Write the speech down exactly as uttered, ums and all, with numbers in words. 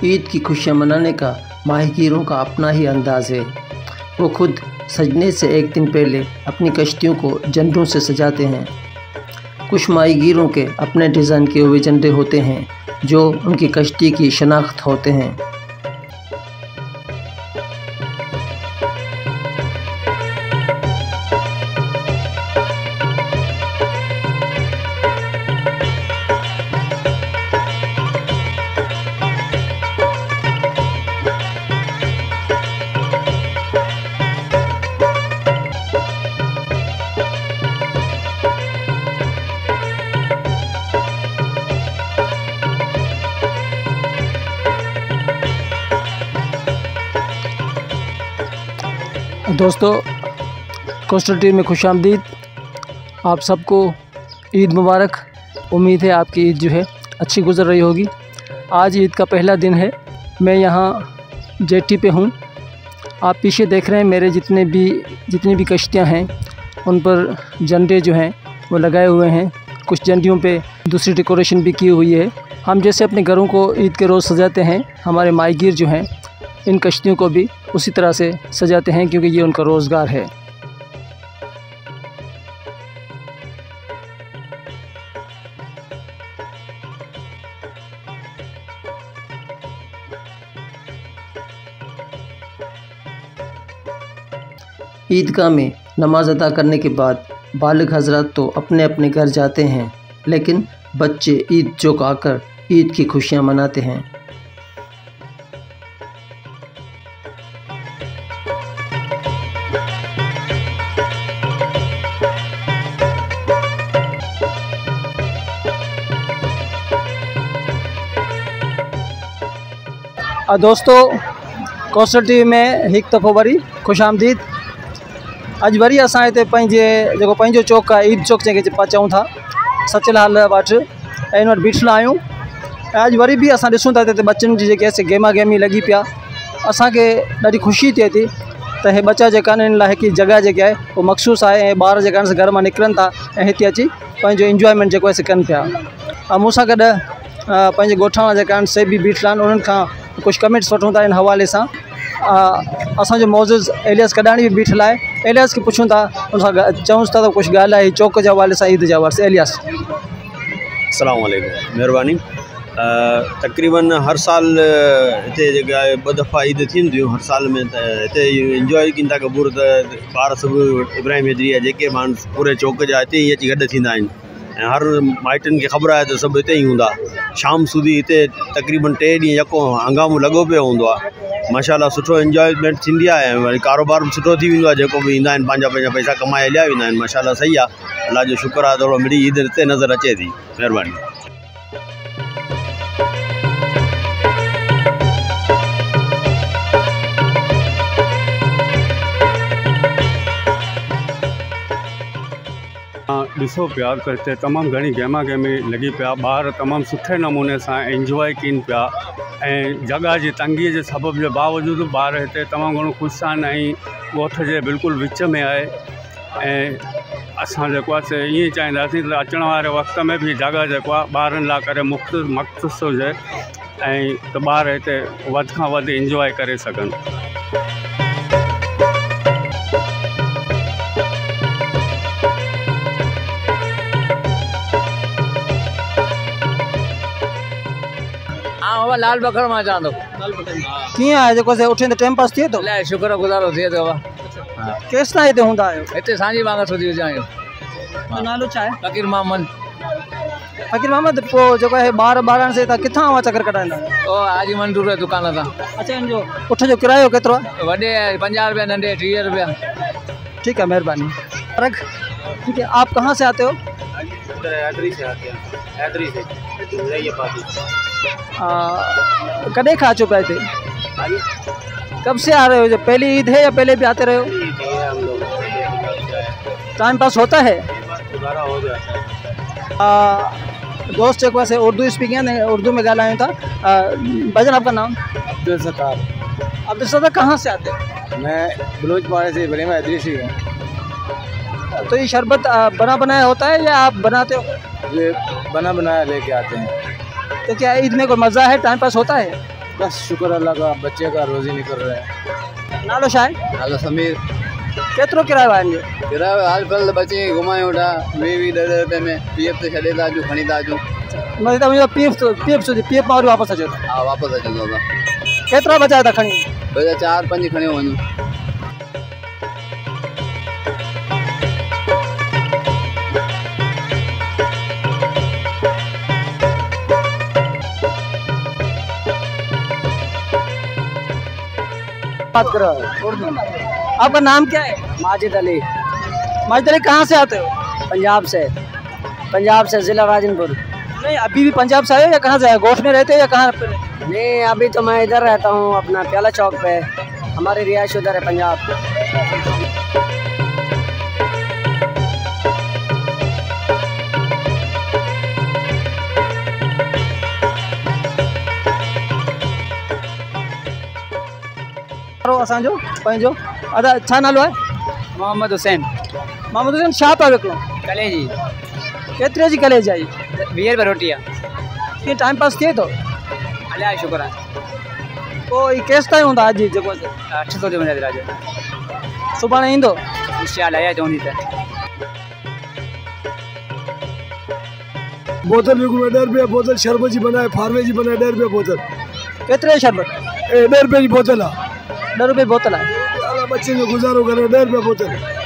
ईद की खुशियाँ मनाने का माहीगीरों का अपना ही अंदाज़ है। वो खुद सजने से एक दिन पहले अपनी कश्तियों को झंडों से सजाते हैं। कुछ माहीगीरों के अपने डिज़ाइन किए हुए झंडे होते हैं जो उनकी कश्ती की शनाख्त होते हैं। दोस्तों, कोस्टल टीवी में खुशामदीद। आप सबको ईद मुबारक। उम्मीद है आपकी ईद जो है अच्छी गुजर रही होगी। आज ईद का पहला दिन है। मैं यहाँ जेटी पे हूँ। आप पीछे देख रहे हैं मेरे जितने भी जितनी भी कश्तियाँ हैं उन पर झंडे जो हैं वो लगाए हुए हैं। कुछ झंडियों पे दूसरी डेकोरेशन भी की हुई है। हम जैसे अपने घरों को ईद के रोज़ सजाते हैं, हमारे माहीगीर जो हैं इन कश्तियों को भी उसी तरह से सजाते हैं क्योंकि ये उनका रोज़गार है। ईदगाह में नमाज अदा करने के बाद बालिग हजरात तो अपने अपने घर जाते हैं, लेकिन बच्चे ईद चौक आकर ईद की खुशियाँ मनाते हैं। दोस्तों, कोस्टल टीवी में हिकु दफ़ो वरी खुशामदीद। अॼु वरी असां हिते पंहिंजे जेको पंहिंजो चौक आहे, ईद चौक जंहिंखे चऊं था, सचलाल वटि ऐं इन वटि बीठल आहियूं। ऐं अॼु वरी बि असां ॾिसूं था त हिते बच्चनि जी जेके गेमा गेमी लॻी पिया। असांखे ॾाढी ख़ुशी थिए थी त हे बच्चा जेका आहिनि इन लाइ हिकु जॻह जेकी आहे उहो मख़सूस आहे ऐं ॿार जेका आहिनि घर मां निकिरनि था ऐं हिते अची पंहिंजो इंजॉयमेंट जेको आहे से कनि पिया। ऐं मूंसां गॾु पंहिंजे ॻोठ वारा जेका आहिनि से बि बीठल आहिनि। उन्हनि खां कुछ कमेंट्स वठूं था इन हवाले सां। असांजो मौज़ूज़ एलियास कडाणी भी बीठल है। एलियास के पुछूं था, उनसां चऊंसि था त कुछ ॻाल्हि चौक जे हवाले सां, ईद जे हवाले सां। एलियास, अस्सलाम वालेकुम, मेहरबानी। तकरीबन हर साल हिते जेका आहे ॿ दफ़ा ईद थींदियूं हर साल में। त हिते इंजॉय कनि था कबूर त ॿार सभु इब्राहिम हैदरी जा जेके माण्हू पूरे चौक जा हिते ई अची गॾु थींदा आहिनि ऐं हर माइटनि खे ख़बर आहे त सभु हिते ई हूंदा। शाम सूदी हिते तकरीबन टे ॾींहं यको हंगामो लॻो पियो हूंदो आहे। माशाल्लाह सुठो इंजॉयमेंट थींदी आहे ऐं वरी कारोबार बि सुठो थी वेंदो आहे। जेको बि ईंदा आहिनि पंहिंजा पंहिंजा पैसा कमाए हलिया वेंदा आहिनि। माशाल्लाह सही आहे, अल्लाह जो शुक्र आहे, थोरो मिड़ी ईद हिते नज़र अचे थी। महिरबानी। ॾिसो पिया त हिते तमामु घणी गेमा गेमी लॻी पिया। ॿार तमामु सुठे नमूने सां एंजॉय कनि पिया ऐं जॻह जी तंगीअ जे सबब जे बावजूदि ॿार हिते तमामु घणो ख़ुशि आहिनि ऐं ॻोठ जे बिल्कुलु विच में आहे। ऐं असां जेको आहे से ईअं चाहींदासीं त अचण वारे वक़्त में बि जॻह जेको आहे ॿारनि लाइ करे मुख़्तु मख़सूस हुजे ऐं त ॿार हिते वधि खां वधि इंजॉय करे सघनि। लाल बकड़ मां चांदो कीअं आहे जेको से उठे टाइम पास थिए थो? अलाए शुक्र गुज़ारो थिए थो। केसि ताईं हिते हूंदा आहियो? हिते सांझी वांग सुधी हुजे आहियूं। नालो छा आहे? फ़कीर मोहम्मद। फ़कीर मोहम्मद, पोइ जेको आहे ॿार ॿारनि से तव्हां किथां हुआ चकर कढाईंदा? ओ हाजी मंसूर जी दुकान तां। अच्छा, इनजो उठ जो किरायो केतिरो आहे? वॾे पंजाह रुपया, नंढे टीह रुपया। ठीक है, मेहरबानी। ठीक है, आप कहाँ से आते हो? हैदरी से आते हैं। हैदरी से कदे खा चुके थे? कब से आ रहे हो? जो पहली ईद है या पहले भी आते रहे हो? टाइम पास होता है? हो जाता है। आ, दोस्त एक वैसे उर्दू स्पीकिंग है, उर्दू में गालाया था। भाईजान, आपका नाम? अब्दुल सत्तार। अब्दुल सत्तार, कहाँ से आते हैं? मैं बलोच पाड़े से, इब्राहिम हैदरी से हूँ। तो ये शरबत बना बनाया होता है या आप बनाते हो? ये बना बनाया लेके आते हैं। तो क्या ईद में कोई मज़ा है, टाइम पास होता है? बस शुक्र अल्लाह का, बच्चे का रोजी निकल रहा है। नालो छा आहे? नालो समीर। केतिरो किरायो आहे हिनजो? किरायो हाल फिलहाल बच्चे खे घुमायूं था वीह वीह ॾह ॾह रुपए में, पी एफ ते छॾे था अचूं, खणी था अचूं। मतलब त मुंहिंजो P F P F P F मां वरी वापसि अचो था। हा वापसि अचूं था। केतिरा बचाया था खणी? बचा चारि पंज खणी वञूं। बात करो उर्दू। आपका नाम क्या है? माजिद अली। माजिद अली कहाँ से आते हो? पंजाब से। पंजाब से ज़िला राजनपुर। नहीं अभी भी पंजाब से आए हो या कहाँ से आए? गोश में रहते हो या कहाँ पे? नहीं अभी तो मैं इधर रहता हूँ अपना प्याला चौक पे, हमारी रिहाइश उधर है पंजाब। असांजो पंहिंजो अदा छा नालो आहे? मोहम्मद हुसैन। मोहम्मद हुसैन छा पिया विकिणो? कले जी। केतिरे जी कलेज आई? वीह रुपए रोटी आहे। कीअं टाइम पास थिए थो? अलाह शुक्र आहे। पोइ हीउ केसि ताईं हूंदा अॼु जेको अठ सौ जो वञे राजू। सुभाणे ईंदो? इंशाल्लाह या चवंदी त। बोतल विकिणो ॾह रुपया बोतल, शरबत जी बनाए, फार्मे जी बनाए, ॾह रुपया बोतल। केतिरे शरबत? ॾह रुपये जी बोतल आहे। ॾह रुपए बोतल आहे। बच्चे जो गुज़ारो करे ॾह रुपया बोतल।